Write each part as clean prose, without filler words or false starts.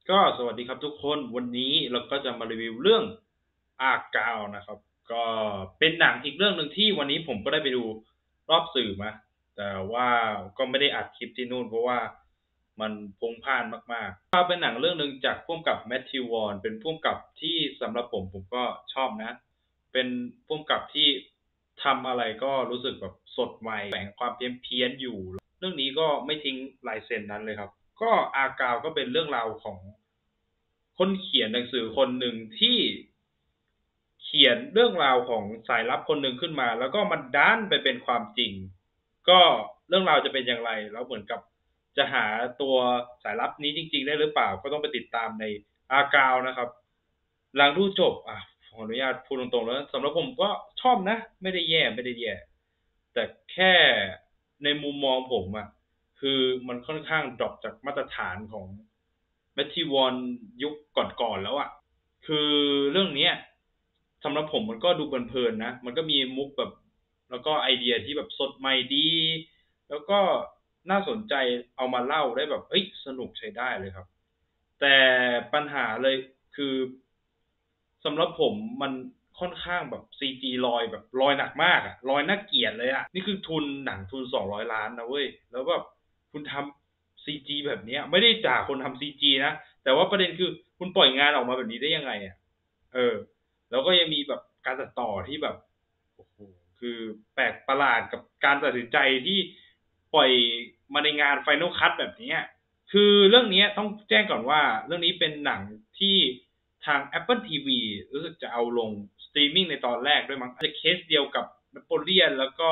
ก็สวัสดีครับทุกคนวันนี้เราก็จะมารีวิวเรื่องอากาวนะครับก็เป็นหนังอีกเรื่องหนึ่งที่วันนี้ผมก็ได้ไปดูรอบสื่อมาแต่ว่าก็ไม่ได้อัดคลิปที่นู่นเพราะว่ามันพงพ่านมากๆก็เป็นหนังเรื่องหนึ่งจากผู้กำกับแมทธิววอนเป็นผู้กำกับที่สำหรับผมก็ชอบนะเป็นผู้กำกับที่ทำอะไรก็รู้สึกแบบสดใหม่แฝงความเพี้ยนๆอยู่ เรื่องนี้ก็ไม่ทิ้งลายเซ็นนั้นเลยครับก็อากาวก็เป็นเรื่องราวของคนเขียนหนังสือคนหนึ่งที่เขียนเรื่องราวของสายลับคนหนึ่งขึ้นมาแล้วก็มันด้านไปเป็นความจริงก็เรื่องราวจะเป็นอย่างไรแล้วเหมือนกับจะหาตัวสายลับนี้จริงๆได้หรือเปล่าก็ต้องไปติดตามในอากาวนะครับหลังดูจบขออนุญาตพูดตรงๆแล้วสำหรับผมก็ชอบนะไม่ได้แย่แต่แค่ในมุมมองผมคือมันค่อนข้างดรอปจากมาตรฐานของแมทธิวอนยุคก่อนๆแล้วคือเรื่องเนี้ยสำหรับผมมันก็ดูเพลินๆนะมันก็มีมุกแบบแล้วก็ไอเดียที่แบบสดใหม่ดีแล้วก็น่าสนใจเอามาเล่าได้แบบเอ้ยสนุกใช้ได้เลยครับแต่ปัญหาเลยคือสำหรับผมมันค่อนข้างแบบซีจีลอยแบบลอยหนักมากลอยน่าเกลียดเลยนี่คือทุนหนังทุน200 ล้านนะเว้ยแล้วแบบคุณทำซีจีแบบเนี้ยไม่ได้ด่าคนทำซีจีนะแต่ว่าประเด็นคือคุณปล่อยงานออกมาแบบนี้ได้ยังไงเออ แล้วก็ยังมีแบบการตัดต่อที่แบบโอ้โหคือแปลกประหลาดกับการตัดสินใจที่ปล่อยมาในงาน Final Cut แบบนี้คือเรื่องนี้ต้องแจ้งก่อนว่าเรื่องนี้เป็นหนังที่ทาง Apple TV รู้สึกจะเอาลงสตรีมมิ่งในตอนแรกด้วยมั้งจะเคสเดียวกับ Napoleon แล้วก็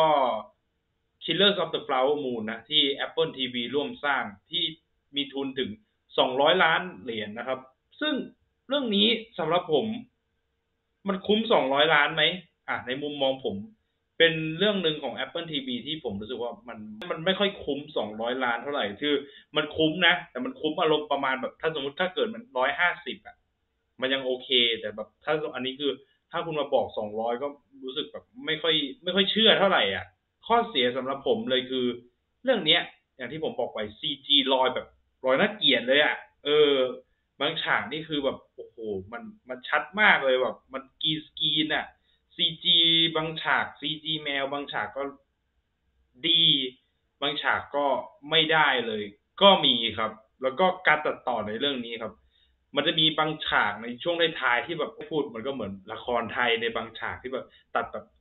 Killers of the Flower Moon นะที่ Apple TV ร่วมสร้างที่มีทุนถึง200 ล้านเหรียญนะครับซึ่งเรื่องนี้สำหรับผมมันคุ้ม200 ล้านไหมในมุมมองผมเป็นเรื่องหนึ่งของ Apple TV ที่ผมรู้สึกว่ามันไม่ค่อยคุ้ม200 ล้านเท่าไหร่คือมันคุ้มนะแต่มันคุ้มอารมณ์ประมาณแบบถ้าสมมติถ้าเกิดมัน150มันยังโอเคแต่แบบถ้าอันนี้คือถ้าคุณมาบอก200ก็รู้สึกแบบไม่ค่อยเชื่อเท่าไหร่ข้อเสียสำหรับผมเลยคือเรื่องเนี้ยอย่างที่ผมบอกไป CG ลอยแบบลอยน่าเกลียดเลยเออบางฉากนี่คือแบบโอ้โหมันชัดมากเลยแบบมันกรีนซีจีบางฉากซีจีแมวบางฉากก็ดีบางฉากก็ไม่ได้เลยก็มีครับแล้วก็การตัดต่อในเรื่องนี้ครับมันจะมีบางฉากในช่วงท้ายๆที่แบบพูดมันก็เหมือนละครไทยในบางฉากที่แบบตัดแบบ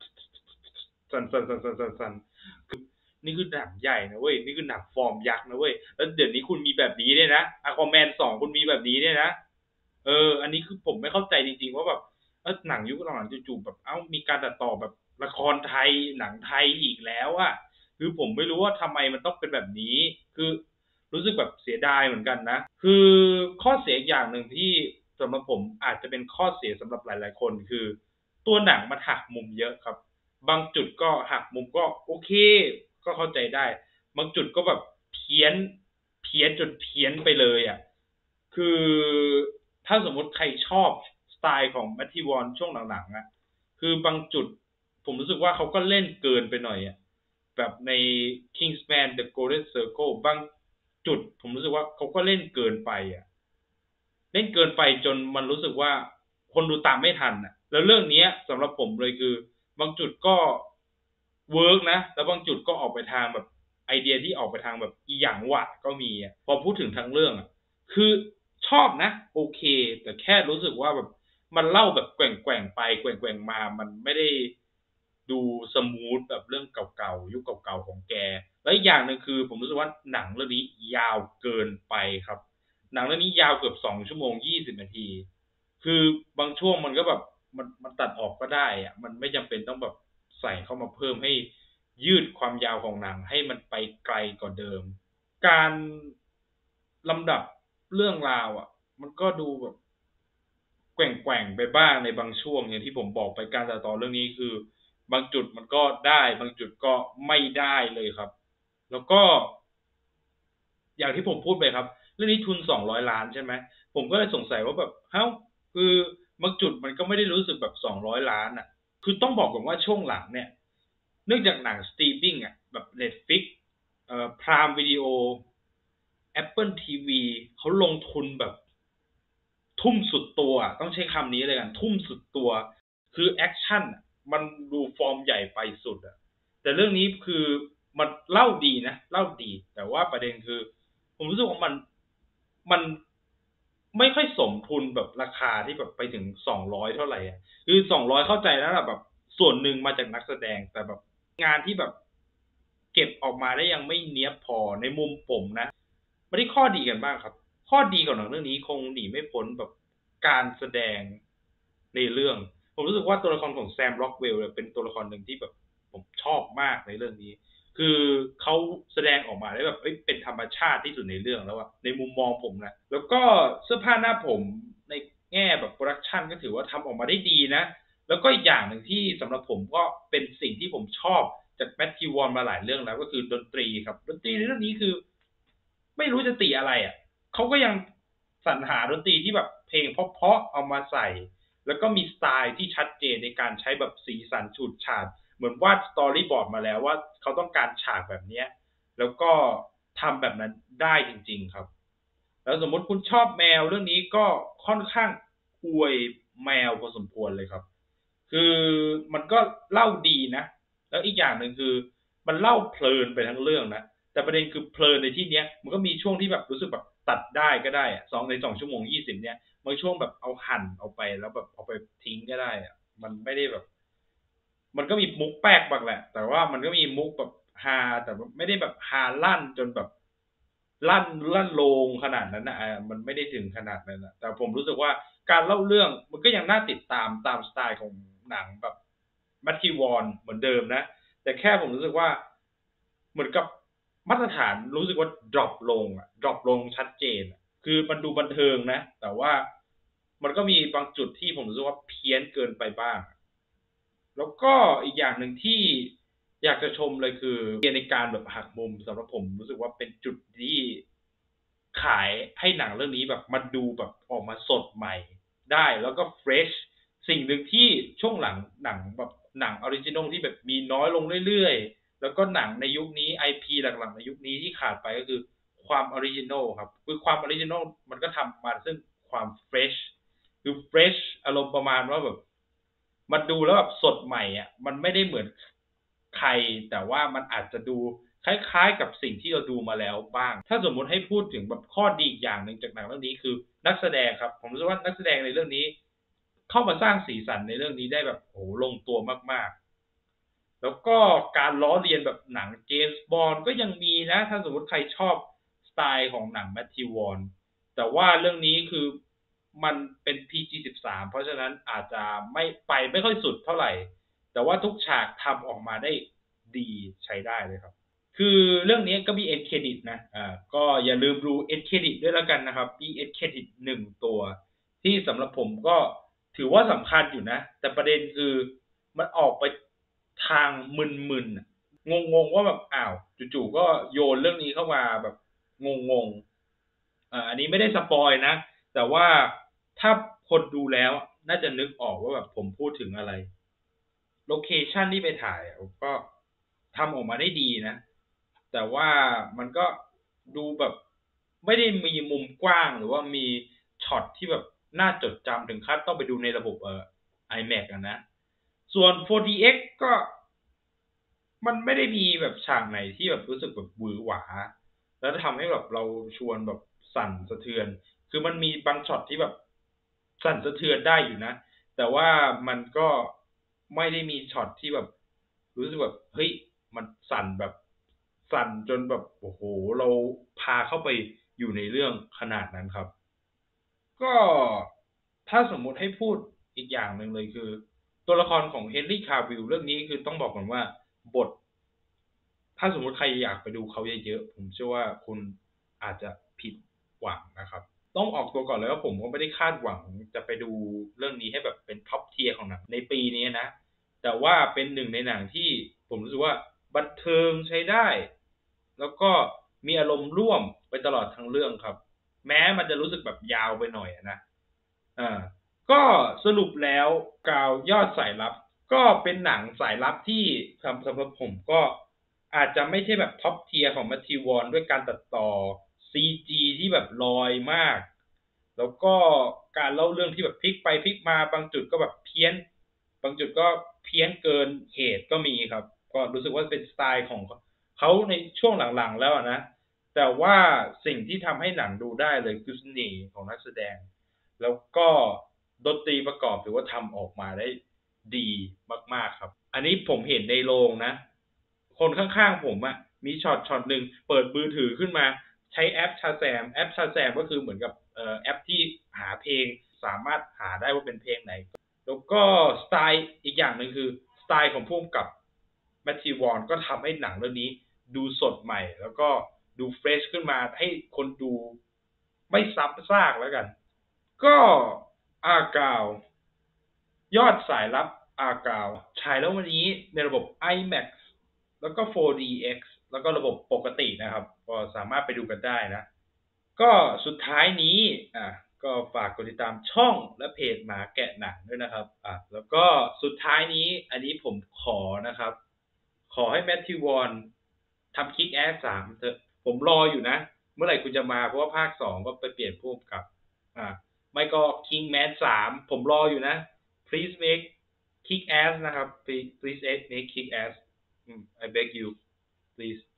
สันนี่คือหนังใหญ่นะเว้ยนี่คือหนังฟอร์มยักษ์นะเว้ยแล้วเดี๋ยวนี้คุณมีแบบนี้ด้วยนะAquaman 2คุณมีแบบนี้ด้วยนะอันนี้คือผมไม่เข้าใจจริงๆว่าแบบหนังยุคหลังๆจู่ๆแบบมีการตัดต่อแบบละครไทยหนังไทยอีกแล้วคือผมไม่รู้ว่าทำไมมันต้องเป็นแบบนี้คือรู้สึกแบบเสียดายเหมือนกันนะคือข้อเสียอย่างหนึ่งที่สำหรับผมอาจจะเป็นข้อเสียสำหรับหลายๆคนคือตัวหนังมันหักมุมเยอะครับบางจุดก็หักมุมก็โอเคก็เข้าใจได้บางจุดก็แบบเพี้ยนจนเพี้ยนไปเลยคือถ้าสมมติใครชอบสไตล์ของแมทธิวอนช่วงหลังๆคือบางจุดผมรู้สึกว่าเขาก็เล่นเกินไปหน่อยแบบใน Kingsman The Golden Circle บางจุดผมรู้สึกว่าเขาก็เล่นเกินไปเล่นเกินไปจนมันรู้สึกว่าคนดูตามไม่ทันแล้วเรื่องนี้สำหรับผมเลยคือบางจุดก็เวิร์กนะแล้วบางจุดก็ออกไปทางแบบไอเดียที่ออกไปทางแบบอีหยังวะก็มีพอพูดถึงทั้งเรื่องคือชอบนะโอเคแต่แค่รู้สึกว่าแบบมันเล่าแบบแกว่งไปแกว่งมามันไม่ได้ดูสมูทแบบเรื่องเก่าๆยุคเก่าๆของแกและอีกอย่างหนึ่งคือผมรู้สึกว่าหนังเรื่องนี้ยาวเกินไปครับ หนังเรื่องนี้ยาวเกือบ2 ชั่วโมง 20 นาทีคือบางช่วงมันก็แบบมันตัดออกก็ได้มันไม่จำเป็นต้องแบบใส่เข้ามาเพิ่มให้ยืดความยาวของหนังให้มันไปไกลกว่าเดิมการลำดับเรื่องราวมันก็ดูแบบแกว่งไปบ้างในบางช่วงอย่างที่ผมบอกไปการตัดต่อเรื่องนี้คือบางจุดมันก็ได้บางจุดก็ไม่ได้เลยครับแล้วก็อย่างที่ผมพูดไปครับเรื่องนี้ทุน200 ล้านใช่ไหมผมก็เลยสงสัยว่าแบบคือบางจุดมันก็ไม่ได้รู้สึกแบบ200 ล้านคือต้องบอกก่อนว่าช่วงหลังเนี่ยเนื่องจากหนังสตรีมมิ่งแบบ Netflix Prime Video Apple TV เขาลงทุนแบบทุ่มสุดตัวต้องใช้คำนี้เลยกันทุ่มสุดตัวคือแอคชั่นมันดูฟอร์มใหญ่ไปสุดอะแต่เรื่องนี้คือมันเล่าดีนะเล่าดีแต่ว่าประเด็นคือผมรู้สึกว่ามันไม่ค่อยสมทุนแบบราคาที่แบบไปถึง200เท่าไหร่อ่ะคือ200เข้าใจแล้วแบบส่วนหนึ่งมาจากนักแสดงแต่แบบงานที่แบบเก็บออกมาได้ยังไม่เนี้ยบพอในมุมผมนะไม่ได้ข้อดีกันบ้างครับข้อดีของหนังเรื่องนี้คงหนีไม่พ้นแบบการแสดงในเรื่องผมรู้สึกว่าตัวละครของแซมร็อกเวลเป็นตัวละครหนึ่งที่แบบผมชอบมากในเรื่องนี้ คือเขาแสดงออกมาได้แบบเป็นธรรมชาติที่สุดในเรื่องแล้วอะในมุมมองผมนะแล้วก็เสื้อผ้าหน้าผมในแง่แบบโปรดักชันก็ถือว่าทำออกมาได้ดีนะแล้วก็อีกอย่างหนึ่งที่สำหรับผมก็เป็นสิ่งที่ผมชอบจากแมทธิววอนมาหลายเรื่องแล้วก็คือดนตรีครับดนตรีในเรื่องนี้คือไม่รู้จะติอะไรอ่ะเขาก็ยังสรรหาดนตรีที่แบบเพลงเพราะๆเอามาใส่แล้วก็มีสไตล์ที่ชัดเจนในการใช้แบบสีสันฉูดฉาด เหมือนวาดสตอรี่บอร์ดมาแล้วว่าเขาต้องการฉากแบบนี้แล้วก็ทำแบบนั้นได้จริงๆครับแล้วสมมติคุณชอบแมวเรื่องนี้ก็ค่อนข้างอวยแมวพอสมควรเลยครับคือมันก็เล่าดีนะแล้วอีกอย่างหนึ่งคือมันเล่าเพลินไปทั้งเรื่องนะแต่ประเด็นคือเพลินในที่เนี้ยมันก็มีช่วงที่แบบรู้สึกแบบตัดได้ก็ได้อะ2 ชั่วโมง 20เนี้ยบางช่วงแบบเอาหั่นเอาไปแล้วแบบเอาไปทิ้งก็ได้อะมันไม่ได้แบบ มันก็มีมุกแปลกบ้างแหละ แต่ว่ามันก็มีมุกแบบฮาแต่ไม่ได้แบบฮาลั่นจนแบบลั่นโลงขนาดนั้นนะมันไม่ได้ถึงขนาดนั้นนะแต่ผมรู้สึกว่าการเล่าเรื่องมันก็ยังน่าติดตามตามสไตล์ของหนังแบบแมทธิวอนเหมือนเดิมนะแต่แค่ผมรู้สึกว่าเหมือนกับมาตรฐานรู้สึกว่าดรอปลงดรอปลงชัดเจนคือมันดูบันเทิงนะแต่ว่ามันก็มีบางจุดที่ผมรู้สึกว่าเพี้ยนเกินไปบ้าง แล้วก็อีกอย่างหนึ่งที่อยากจะชมเลยคือในการแบบหักมุมสำหรับผมรู้สึกว่าเป็นจุดที่ขายให้หนังเรื่องนี้แบบมันดูแบบออกมาสดใหม่ได้แล้วก็เฟรชสิ่งหนึ่งที่ช่วงหลังหนังแบบหนังออริจินอลที่แบบมีน้อยลงเรื่อยๆแล้วก็หนังในยุคนี้ไอพีหลักๆในยุคนี้ที่ขาดไปก็คือความออริจินอลครับคือความออริจินอลมันก็ทำมาซึ่งความเฟรช คือเฟรชอารมณ์ประมาณว่าแบบมันดูแล้วแบบสดใหม่อ่ะมันไม่ได้เหมือนใครแต่ว่ามันอาจจะดูคล้ายๆกับสิ่งที่เราดูมาแล้วบ้างถ้าสมมุติให้พูดถึงแบบข้อดีอีกอย่างหนึ่งจากหนังเรื่องนี้คือนักแสดงครับผมรู้สึกว่านักแสดงในเรื่องนี้เข้ามาสร้างสีสันในเรื่องนี้ได้แบบโอ้ลงตัวมากๆแล้วก็การล้อเลียนแบบหนังเจมส์บอนด์ก็ยังมีนะถ้าสมมติใครชอบสไตล์ของหนังแมทธิววอนแต่ว่าเรื่องนี้คือ มันเป็น PG-13 เพราะฉะนั้นอาจจะไม่ค่อยสุดเท่าไหร่แต่ว่าทุกฉากทำออกมาได้ดีใช้ได้เลยครับคือเรื่องนี้ก็มีเอ็นเครดิตนะก็อย่าลืมดูเอ็นเครดิตด้วยแล้วกันนะครับมีเอ็นเครดิต1 ตัวที่สำหรับผมก็ถือว่าสำคัญอยู่นะแต่ประเด็นคือมันออกไปทางมึนๆงงๆว่าแบบอ้าวจู่ๆก็โยนเรื่องนี้เข้ามาแบบงงๆอันนี้ไม่ได้สปอยนะ แต่ว่าถ้าคนดูแล้วน่าจะนึกออกว่าแบบผมพูดถึงอะไรโลเคชันที่ไปถ่ายก็ทำออกมาได้ดีนะแต่ว่ามันก็ดูแบบไม่ได้มีมุมกว้างหรือว่ามีช็อตที่แบบน่าจดจำถึงขั้นต้องไปดูในระบบIMAX นะส่วน 4DX ก็มันไม่ได้มีแบบฉากไหนที่แบบรู้สึกแบบหวือหวาแล้วทำให้แบบเราชวนแบบสั่นสะเทือน คือมันมีบางช็อตที่แบบสั่นสะเทือนได้อยู่นะแต่ว่ามันก็ไม่ได้มีช็อตที่แบบรู้สึกแบบเฮ้ยมันสั่นแบบสั่นจนแบบโอ้โหเราพาเข้าไปอยู่ในเรื่องขนาดนั้นครับก็ถ้าสมมุติให้พูดอีกอย่างหนึ่งเลยคือตัวละครของเฮนรี่คาวิลเรื่องนี้คือต้องบอกก่อนว่าบทถ้าสมมุติใครอยากไปดูเขาเยอะๆผมเชื่อว่าคุณอาจจะผิดหวังนะครับ ต้องออกตัวก่อนเลยว่าผมก็ไม่ได้คาดหวังจะไปดูเรื่องนี้ให้แบบเป็นท็อปเทียร์ของหนังในปีนี้นะแต่ว่าเป็นหนึ่งในหนังที่ผมรู้สึกว่าบันเทิงใช้ได้แล้วก็มีอารมณ์ร่วมไปตลอดทั้งเรื่องครับแม้มันจะรู้สึกแบบยาวไปหน่อยนะอ่าก็สรุปแล้วกาวยอดสายลับก็เป็นหนังสายลับที่สำหรับผมก็อาจจะไม่ใช่แบบท็อปเทียร์ของแมทธิววอนด้วยการตัดต่อ CG ที่แบบลอยมากแล้วก็การเล่าเรื่องที่แบบพลิกไปพลิกมาบางจุดก็แบบเพี้ยนบางจุดก็เพี้ยนเกินเหตุก็มีครับก็รู้สึกว่าเป็นสไตล์ของเขาในช่วงหลังๆแล้วนะแต่ว่าสิ่งที่ทำให้หนังดูได้เลยคือเสน่ห์ของนักแสดงแล้วก็ดนตรีประกอบถือว่าทำออกมาได้ดีมากๆครับอันนี้ผมเห็นในโรงนะคนข้างๆผมอะมีช็อตหนึ่งเปิดมือถือขึ้นมาใช้แอปชาแซมก็คือเหมือนกับแอปที่หาเพลงสามารถหาได้ว่าเป็นเพลงไหนแล้วก็สไตล์อีกอย่างหนึ่งคือสไตล์ของผู้กำกับแมทธิววอนก็ทำให้หนังเรื่องนี้ดูสดใหม่แล้วก็ดูเฟรชขึ้นมาให้คนดูไม่ซ้ำซากแล้วกันก็อากาวยอดสายลับอากาวฉายแล้ววันนี้ในระบบ IMAX แล้วก็ 4DX แล้วก็ระบบปกตินะครับก็สามารถไปดูกันได้นะก็สุดท้ายนี้ก็ฝากกดติดตามช่องและเพจหมาแกะหนังด้วยนะครับแล้วก็สุดท้ายนี้อันนี้ผมขอนะครับขอให้แมทธิววอนทำคิกแอส3เถอะผมรออยู่นะเมื่อไหร่คุณจะมาเพราะว่าภาค2ก็ไปเปลี่ยนผู้กำกับอ่าไม่ก็ Kingman 3ผมรออยู่นะ please make kick ass นะครับ please make kick ass I beg you please